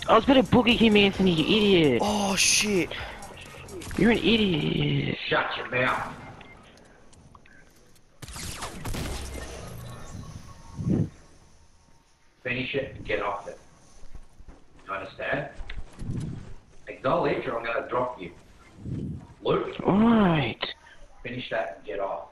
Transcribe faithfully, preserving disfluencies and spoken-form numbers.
I was gonna boogie him, Anthony, you idiot. Oh shit. You're an idiot. Shut your mouth. Finish it and get off it. You understand? Acknowledge or I'm gonna drop you. Luke, Alright. finish that and get off.